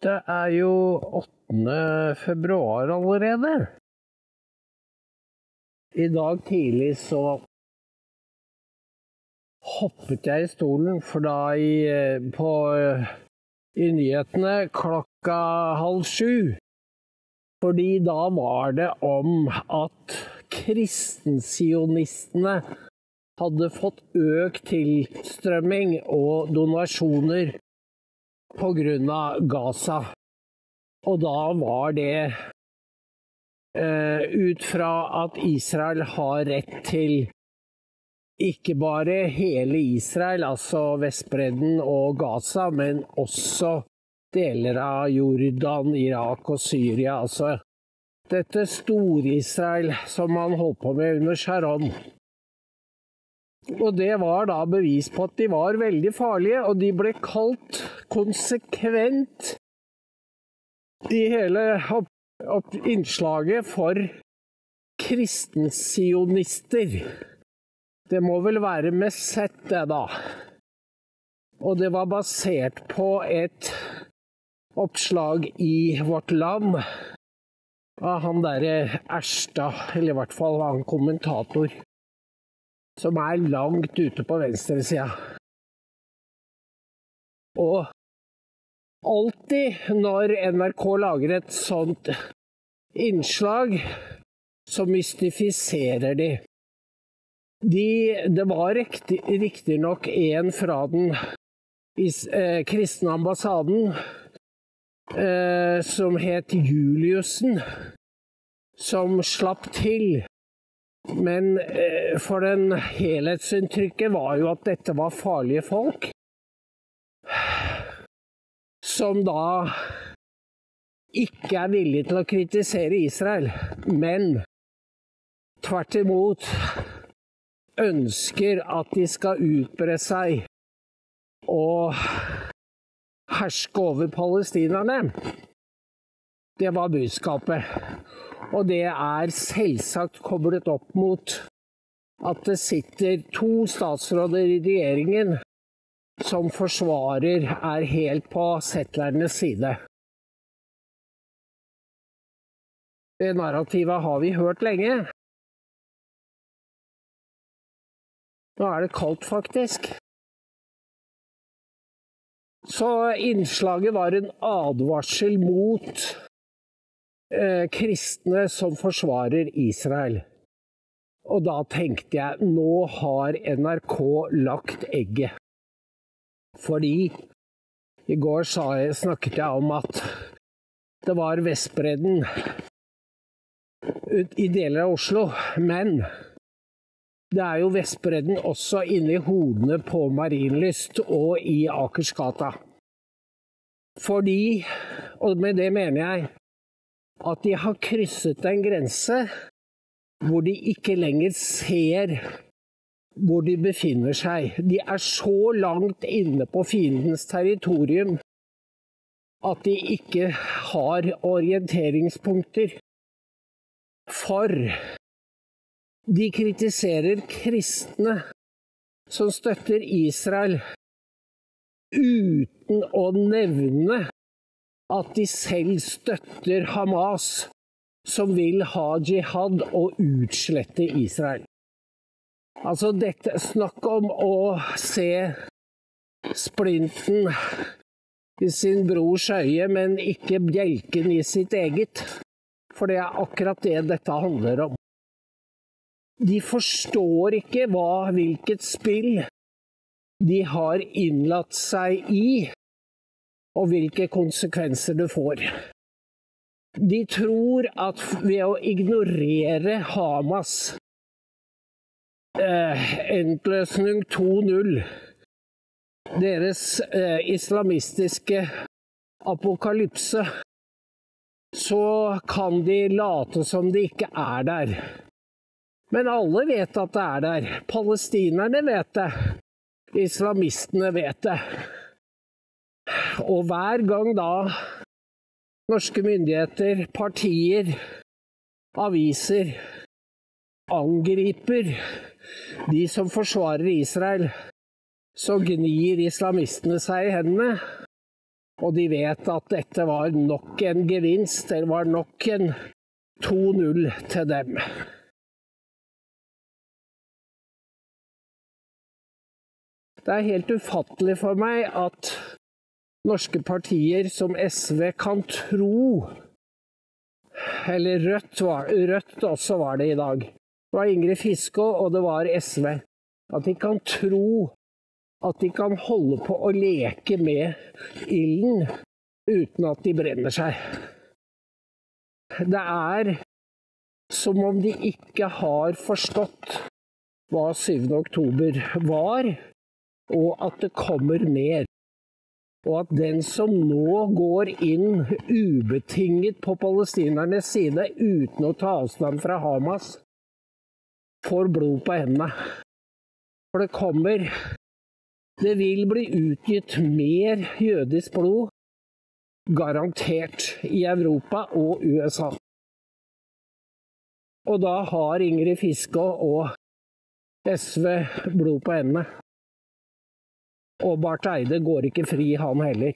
Det jo 8. februar allerede. I dag tidlig så hoppet jeg i stolen, for da i nyhetene 6:30, fordi da var det om at kristensionistene hadde fått økt tilstrømming og donasjoner på grunn av Gaza. Og da var det ut fra at Israel har rett til ikke bare hele Israel, altså Vestbredden og Gaza, men også deler av Jordan, Irak og Syria. Altså dette Stor-Israel som man holdt på med under Sharon. Og det var da bevis på at de var veldig farlige, og de ble kalt konsekvent i hele innslaget for kristensionister. Det må vel være med sett det da. Og det var basert på et oppslag i Vårt Land av han der Erstad, eller i hvert fall han kommentator, som langt ute på venstresida. Og alltid når NRK lager et sånt innslag, så mystifiserer de. Det var riktig nok en fra den kristne ambassaden som het Juliussen, som slapp til. Men for den helhetsinntrykket var jo at dette var farlige folk, som da ikke villige til å kritisere Israel, men tvert imot ønsker at de skal utbre seg og herske over palestinerne. Det var budskapet. Og det selvsagt koblet opp mot at det sitter 2 statsråder i regjeringen som forsvarer helt på settlernes side. Det narrativet har vi hørt lenge. Nå det kaldt faktisk. Så innslaget var en advarsel mot kristne som forsvarer Israel. Og da tenkte jeg, nå har NRK lagt egget. Fordi i går snakket jeg om at det var Vestbredden i deler av Oslo, men det jo Vestbredden også inne i hodene på Marienlyst og i Akersgata. Fordi, og med det mener jeg, at de har krysset en grense hvor de ikke lenger ser hvor de befinner seg. De så langt inne på fiendens territorium at de ikke har orienteringspunkter. For de kritiserer kristne som støtter Israel uten å nevne at de selv støtter Hamas, som vil ha jihad og utslette Israel. Altså dette snakk om å se splinten i sin brors øye, men ikke bjelken i sitt eget. For det akkurat det dette handler om. De forstår ikke hvilket spill de har innlatt seg i, og hvilke konsekvenser det får. De tror at ved å ignorere Hamas endløsning 2.0, deres islamistiske apokalypse, så kan de late som de ikke der. Men alle vet at det der. Palestinerne vet det. Islamistene vet det. Og hver gang da norske myndigheter, partier, aviser angriper de som forsvarer Israel, så gnir islamistene seg i hendene Og de vet at dette var nok en gevinst, det var nok en 2-0 til dem. Det er helt ufattelig for meg at norske partier som SV kan tro, eller Rødt også var det i dag. Det var Ingrid Fiskaa og det var SV. At de kan tro at de kan holde på å leke med ilden uten at de brenner seg. Det er som om de ikke har forstått hva 7. oktober var, og at det kommer mer. Og at den som nå går inn ubetinget på palestinernes side uten å ta avstand fra Hamas, får blod på hendene. For det kommer. Det vil bli utgitt mer jødisk blod, garantert, i Europa og USA. Og da har Ingrid Fiskaa og SV blod på hendene. Og Barth Eide går ikke fri, han heller.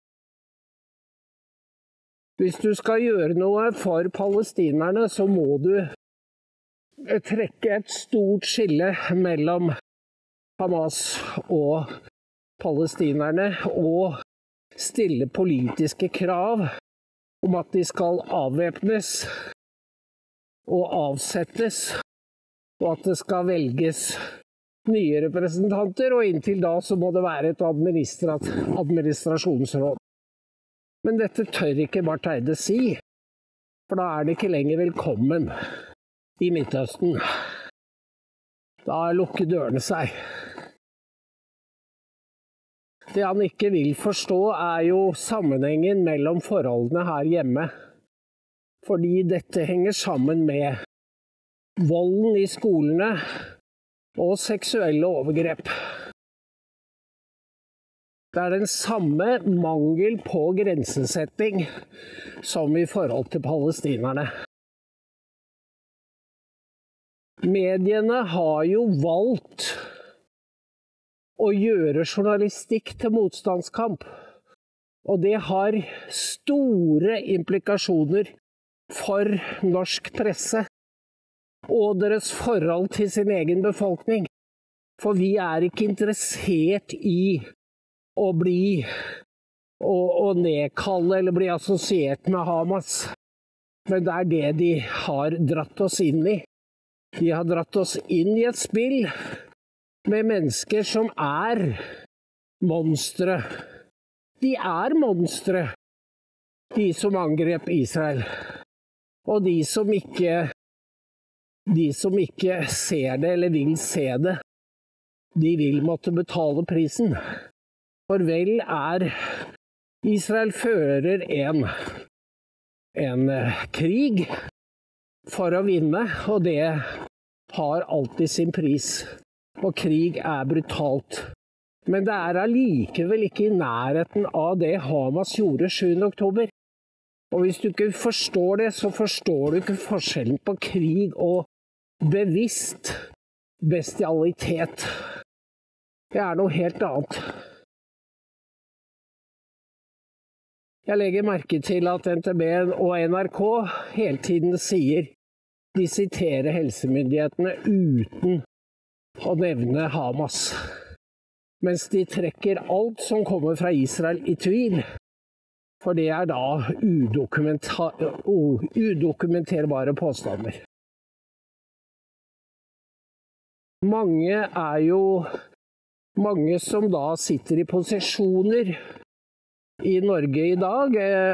Hvis du skal gjøre noe for palestinerne, så må du trekke et stort skille mellom Hamas og palestinerne, og stille politiske krav om at de skal avvæpnes og avsettes, og at det skal velges nye representanter, og inntil da så må det være et administrasjonsråd. Men dette tør ikke Barth Eide si, for da er det ikke lenger velkommen i Midtøsten. Da lukker dørene seg. Det han ikke vil forstå er jo sammenhengen mellom forholdene her hjemme. Fordi dette henger sammen med volden i skolene og seksuelle overgrep. Det er den samme mangel på grensesetting som i forhold til palestinerne. Mediene har jo valgt å gjøre journalistikk til motstandskamp, og det har store implikasjoner for norsk presse og deres forhold til sin egen befolkning. For vi er ikke interessert i å bli og nedkalle eller bli assosiert med Hamas, men det er det de har dratt oss inn i. De har dratt oss inn i et spill med mennesker som er monstre. De er monstre, de som angrep Israel. Og de som ikke ser det eller vil se det, de vil måtte betale prisen. For vel er Israel fører en krig for å vinne, og det har alltid sin pris. Og krig er brutalt. Men det er allikevel ikke i nærheten av det Hamas gjorde 7. oktober. Og hvis du ikke forstår det, så forstår du ikke forskjellen på krig og bevisst bestialitet. Det er noe helt annet. Jeg legger merke til at NTB og NRK hele tiden sier de siterer helsemyndighetene uten å nevne Hamas, mens de trekker alt som kommer fra Israel i tvil, for det er da udokumenterbare påstander. Mange som da sitter i posisjoner i Norge i dag,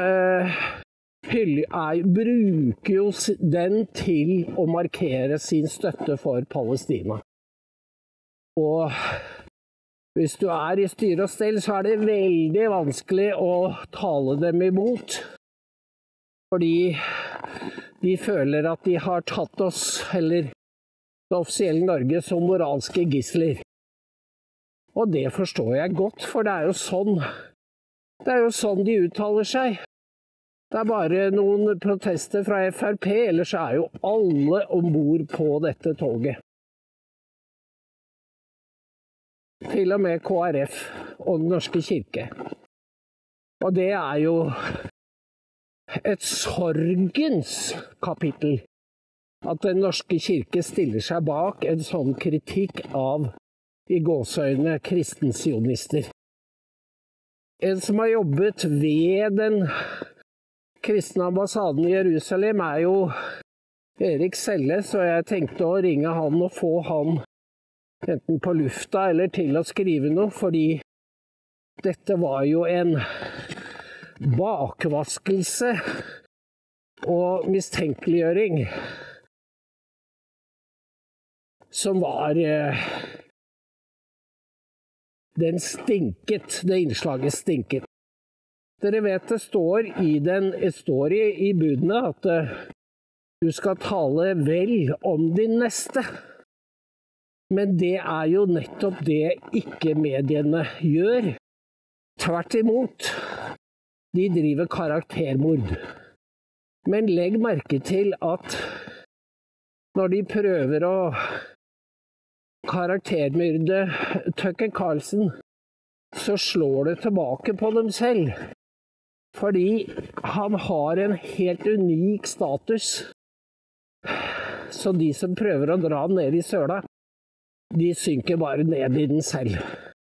bruker jo den til å markere sin støtte for Palestina. Og hvis du er i styre og stell, så er det veldig vanskelig å tale dem imot. Fordi de føler at de har tatt oss, eller det offisielle Norge, som moralske gisler. Og det forstår jeg godt, for det er jo sånn de uttaler seg. Det er bare noen protester fra FrP, ellers er jo alle ombord på dette toget. Til og med KrF og Den norske kirke. Og det er jo et sorgens kapittel, at Den norske kirke stiller seg bak en sånn kritikk av, i gåseøyne, kristensionister. En som har jobbet ved den kristne ambassaden i Jerusalem er jo Erik Selle, så jeg tenkte å ringe han og få han enten på lufta eller til å skrive noe, fordi dette var jo en bakvaskelse og mistenkeliggjøring som var den stinket, det innslaget stinket. Dere vet det står i budene at du skal tale vel om din neste. Men det er jo nettopp det ikke mediene gjør. Tvert imot. De driver karaktermord. Men legg merke til at når de prøver å karaktermyrde Tucker Carlson, så slår det tilbake på dem selv. Fordi han har en helt unik status. Så de som prøver å dra han ned i søla, de synker bare ned i den selv.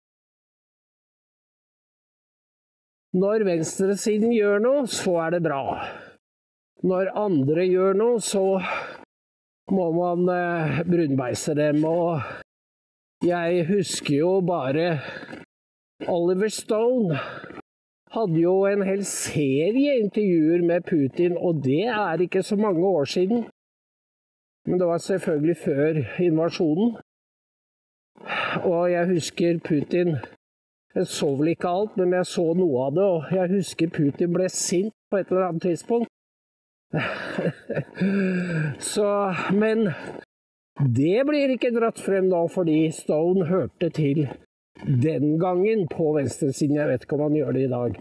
Når venstresiden gjør noe, så er det bra. Når andre gjør noe, så må man brunbeise dem. Og jeg husker jo bare Oliver Stone hadde jo en hel serie intervjuer med Putin, og det er ikke så mange år siden. Men det var selvfølgelig før invasjonen. Og jeg husker Putin, jeg så vel ikke alt, men jeg så noe av det, og jeg husker Putin ble sint på et eller annet tidspunkt. Men det blir ikke dratt frem nå, fordi Stone hørte til den gangen på venstresiden. Jeg vet ikke om han gjør det i dag.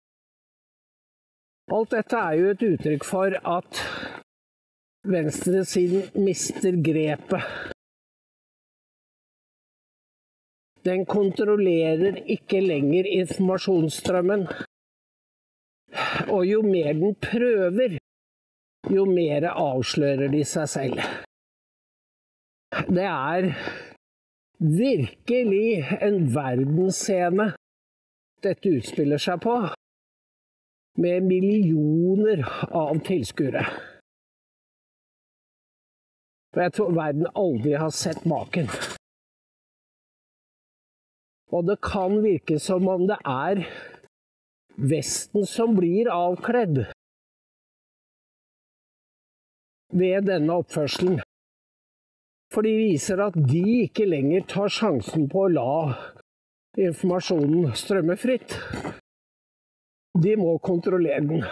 Alt dette er jo et uttrykk for at venstresiden mister grepet. Den kontrollerer ikke lenger informasjonsstrømmen. Og jo mer den prøver, jo mer avslører de seg selv. Det er virkelig en verdensscene dette utspiller seg på, med millioner av tilskuere. For jeg tror verden aldri har sett maken. Og det kan virke som om det er Vesten som blir avkledd ved denne oppførselen. For de viser at de ikke lenger tar sjansen på å la informasjonen strømme fritt. De må kontrollere den.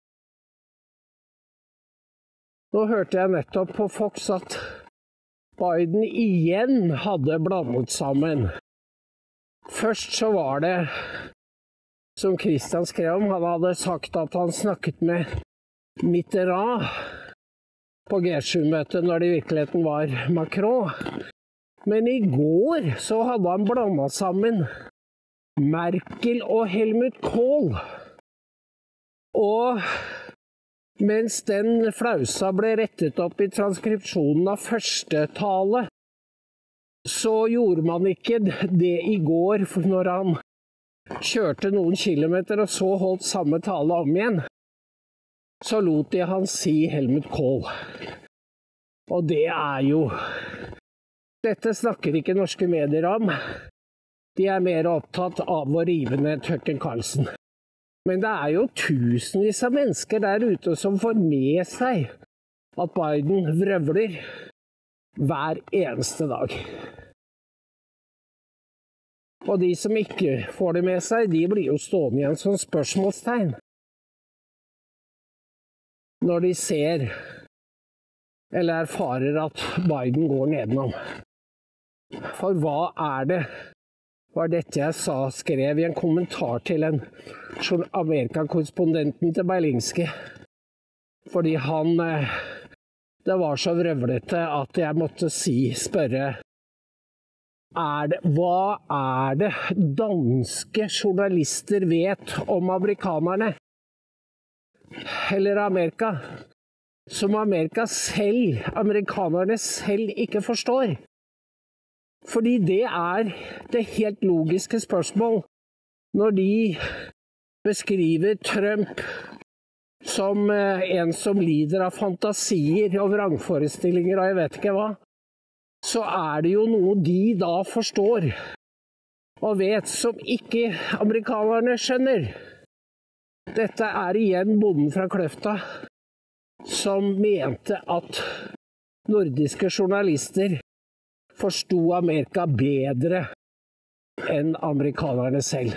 Nå hørte jeg nettopp på Fox at Biden igjen hadde blandet sammen. Først så var det, som Christian skrev om, han hadde sagt at han snakket med Mitterrand på G7-møtet når det i virkeligheten var Macron. Men i går så hadde han blandet sammen Merkel og Helmut Kohl. Og mens den flausa ble rettet opp i transkripsjonen av første tale, så gjorde man ikke det i går, for når han kjørte noen kilometer og så holdt samme tale om igjen, så lot de han si Helmut Kohl. Og det er jo... Dette snakker ikke norske medier om. De er mer opptatt av å rive ned Tucker Carlson. Men det er jo tusenvis av mennesker der ute som får med seg at Biden vrøvler hver eneste dag. Og de som ikke får det med seg, de blir jo stående igjen som spørsmålstegn. Når de ser eller erfarer at Biden går nedenom. For hva er det? Var dette jeg skrev i en kommentar til en Amerika-korrespondenten til Berlingske. Fordi det var så vrøvlete at jeg måtte spørre hva er det danske journalister vet om amerikanerne? Eller Amerika? Som amerikanerne selv ikke forstår. Fordi det er det helt logiske spørsmål når de beskriver Trump som en som lider av fantasier og vrangforestillinger og jeg vet ikke hva, så er det jo noe de da forstår og vet som ikke amerikanerne skjønner. Dette er igjen bonden fra Kløfta som mente at nordiske journalister forsto Amerika bedre enn amerikanerne selv.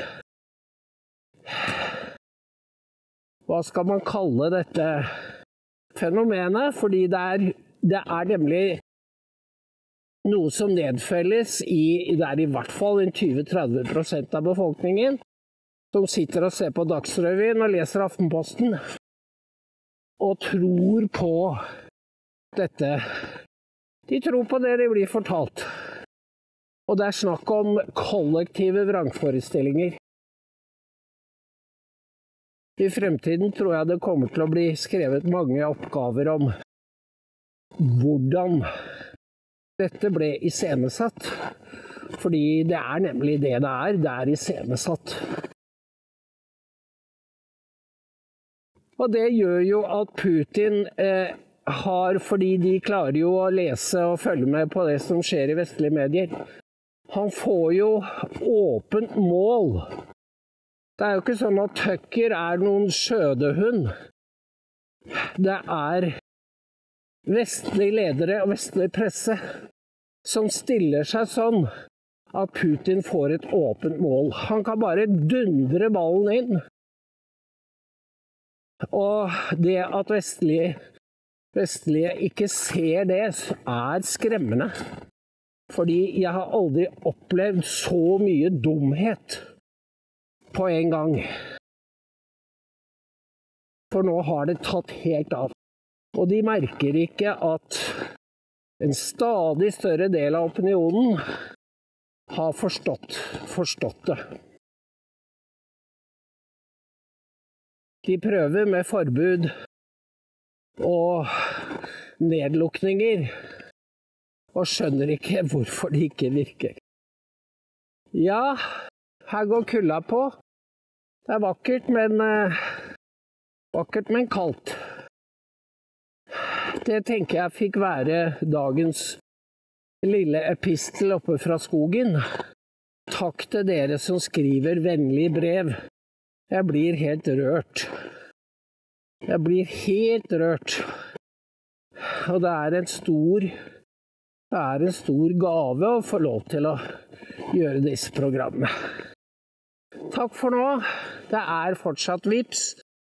Hva skal man kalle dette fenomenet? Fordi det er nemlig noe som nedfelles det er i hvert fall 20-30% av befolkningen som sitter og ser på Dagsrevyen og leser Aftenposten og tror på dette. De tror på det de blir fortalt. Og det er snakk om kollektive vrangforestillinger. I fremtiden tror jeg det kommer til å bli skrevet mange oppgaver om hvordan dette ble iscenesatt. Fordi det er nemlig det er iscenesatt. Og det gjør jo at Putin fordi de klarer jo å lese og følge med på det som skjer i vestlige medier. Han får jo åpent mål. Det er jo ikke sånn at Tucker er noen skjødehund. Det er vestlige ledere og vestlig presse som stiller seg sånn at Putin får et åpent mål. Han kan bare dundre ballen inn. Og det at vestlige ikke ser det, er skremmende. Fordi jeg har aldri opplevd så mye dumhet på en gang. For nå har det tatt helt av. Og de merker ikke at en stadig større del av opinionen har forstått det. De prøver med forbud og nedlukninger, og skjønner ikke hvorfor det ikke virker. Ja, her går kulda på. Det er vakkert, men kaldt. Det tenker jeg fikk være dagens lille epistel oppe fra skogen. Takk til dere som skriver vennlige brev. Jeg blir helt rørt. Og det er en stor gave å få lov til å gjøre disse programmene. Takk for nå. Det er fortsatt Vips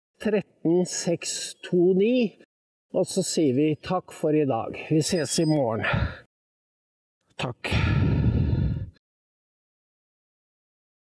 13629. Og så sier vi takk for i dag. Vi ses i morgen. Takk.